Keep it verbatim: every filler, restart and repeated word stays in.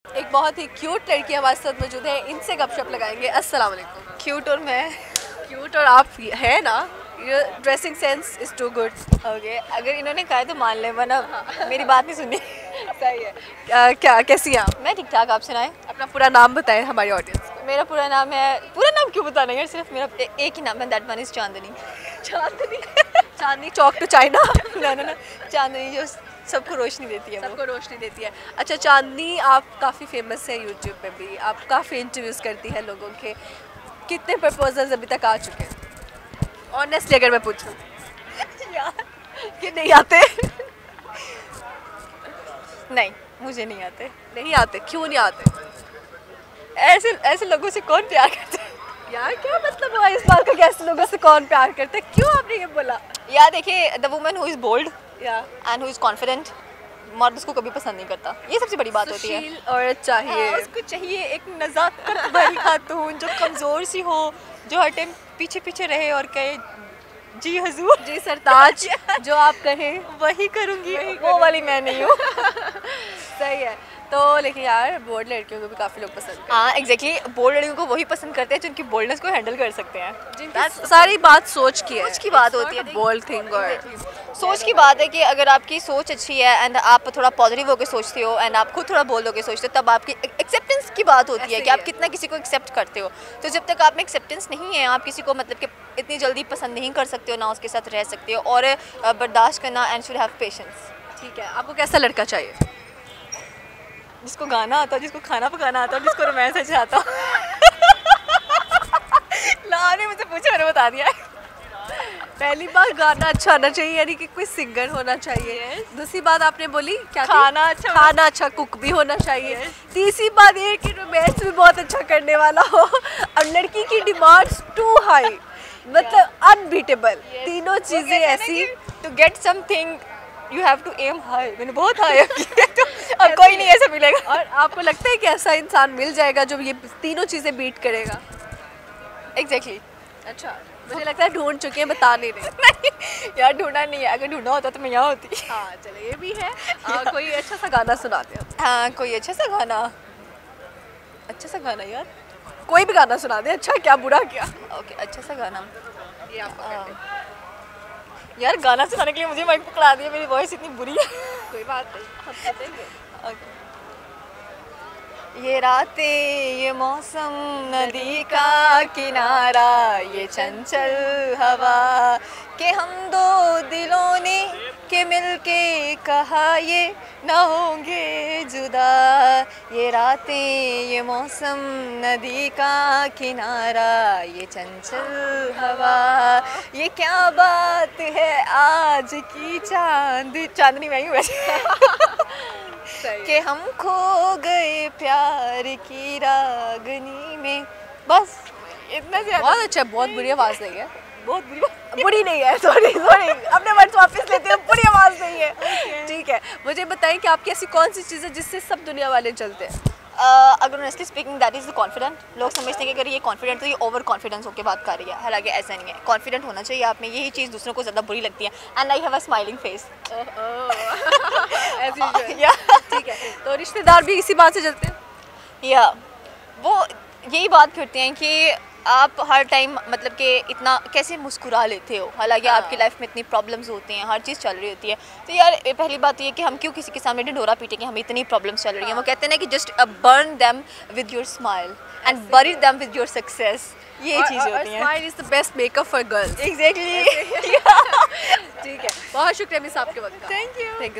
एक बहुत ही क्यूट लड़की हमारे साथ मौजूद है, इनसे गपशप लगाएंगे। अस्सलाम वालेकुम। क्यूट और मैं क्यूट और आप है ना, your dressing sense is too good. Okay, अगर इन्होंने कहा है तो मान ले, वरना मेरी बात नहीं सुननी। सही है। क्या, क्या कैसी हैं आप? मैं ठीक ठाक, आप सुनाएं। अपना पूरा नाम बताएं हमारी ऑडियंस को। मेरा पूरा नाम है, पूरा नाम क्यों बताना यार, सिर्फ मेरा ए, एक ही नाम है, that one is Chandni. Chandni. Chandni Chowk to China. ना ना ना, चांदनी जो सबको रोशनी देती है, सबको रोशनी देती है। अच्छा चांदनी, आप काफ़ी फेमस है यूट्यूब पे भी, आप काफ़ी इंटरव्यूज़ करती है लोगों के। कितने प्रपोजल्स अभी तक आ चुके हैं ऑनेस्टली अगर मैं पूछूं? यार कि नहीं आते? नहीं, मुझे नहीं आते। नहीं आते? क्यों नहीं आते? ऐसे ऐसे लोगों से कौन प्यार करता है? यार क्या मतलब हुआ इस बात का कि ऐसे लोगों से कौन प्यार करता है? क्यों आपने ये बोला? यार देखिए, the woman who is bold या एंड हु इज कॉन्फिडेंट, मर्द उसको कभी पसंद नहीं करता। ये सबसे बड़ी बात होती है। सुशील और चाहिए। हाँ, उसको चाहिए एक नज़ाकत भरी खातून जो कमज़ोर सी हो, जो हर टाइम पीछे पीछे रहे और कहे जी हजूर, जी सरताज, जो आप कहें वही करूँगी। वही वो वाली मैं नहीं हूँ। सही है। तो लेकिन यार बोल्ड लड़कियों को भी काफ़ी लोग पसंद करते हाँ एग्जैक्टली, बोल्ड लड़कियों को वही पसंद करते हैं जिनकी बोल्डनेस को हैंडल कर सकते हैं। हैं। सारी बात सोच की है। सोच की बात होती है। बोल्ड थिंग और सोच की बात है कि अगर आपकी सोच अच्छी है एंड आप थोड़ा पॉजिटिव होकर सोचते हो एंड आप खुद थोड़ा बोल्ड होकर सोचते हो, तब आपकी एक्सेप्टेंस की बात होती है कि आप कितना किसी को एक्सेप्ट करते हो। तो जब तक आप में एक्सेप्टेंस नहीं है, आप किसी को मतलब कि इतनी जल्दी पसंद नहीं कर सकते हो, ना उसके साथ रह सकते हो, और बर्दाश्त करना एंड शुड हैव पेशेंस। ठीक है। आपको कैसा लड़का चाहिए? जिसको गाना आता हो, जिसको खाना पकाना आता हो, जिसको रोमांस अच्छा आता हो। लाने मुझसे पूछे, मैंने बता दिया। पहली बात गाना अच्छा होना चाहिए, यानी कि कोई सिंगर होना चाहिए। yes. दूसरी बात आपने बोली क्या थी? खाना अच्छा खाना अच्छा कुक भी होना चाहिए। yes. तीसरी बात ये कि रोमांस भी बहुत अच्छा करने वाला हो, और लड़की की डिमांड्स टू हाई, मतलब अनबीटेबल। yes. तीनों चीजें ऐसी। To get something you have to aim high. मैंने बहुत हाई किया, तो अब कोई नहीं ऐसा मिलेगा। और आपको लगता है कि ऐसा इंसान मिल जाएगा जो ये तीनों चीजें बीट करेगा? Exactly exactly. अच्छा, मुझे लगता है ढूंढ चुके हैं, बता नहीं रहे। नहीं यार, ढूंढा नहीं है, अगर ढूंढा होता तो मैं यहाँ होती। हाँ चलो, ये भी है। आ, कोई अच्छा सा गाना सुनाते हैं। हाँ, कोई अच्छा सा गाना। अच्छा सा गाना यार, कोई भी गाना सुना दे, अच्छा क्या बुरा क्या। ओके, अच्छा सा गाना। ये आप पकड़ लें। यार गाना सुनाने के लिए मुझे माइक पकड़ा दिया, मेरी वॉइस इतनी बुरी है। कोई बात नहीं, हम सुनेंगे। okay. ये रातें, ये मौसम, नदी का किनारा, ये चंचल हवा, के हम दो दिलों ने के मिलके कहा ये न होंगे जुदा। ये रातें, ये मौसम, नदी का किनारा, ये चंचल हवा, ये क्या बात है आज की चांद चांदनी में ही वैसे कि हम खो गए प्यार की रागनी में। बस इतना से। बहुत अच्छा, बहुत बुरी आवाज़ नहीं है। बहुत बुरी बुरी नहीं है, सॉरी सॉरी, अपने वर्ड्स वापस लेते हैं, बुरी आवाज़ नहीं है। ठीक है, मुझे बताएं कि आपकी ऐसी कौन सी चीज़ है जिससे सब दुनिया वाले चलते हैं? Uh, अगर honestly speaking that is the confident. लोग समझते हैं कि अगर ये कॉन्फिडेंट तो ये ओवर कॉन्फिडेंस होकर बात कर रही है, हालांकि ऐसा नहीं है। कॉन्फिडेंट होना चाहिए आप में, यही चीज़ दूसरों को ज़्यादा बुरी लगती है। And I have a smiling face. ठीक है, तो रिश्तेदार भी इसी बात से चलते हैं? या वो यही बात करते हैं कि आप हर टाइम मतलब कि इतना कैसे मुस्कुरा लेते हो, हालांकि हाँ। आपकी लाइफ में इतनी प्रॉब्लम्स होती हैं, हर चीज़ चल रही होती है। तो यार पहली बात ये कि हम क्यों किसी के सामने ढिंढोरा पीटे कि हमें इतनी प्रॉब्लम्स चल रही हैं। वो कहते हैं ना कि just burn them with your smile and bury them with your success. ये चीज़ें होती हैं। Smile is the best makeup for girls. Exactly. ठीक है, बहुत शुक्रिया मिस आपके वक्त का। Thank you. Thank you.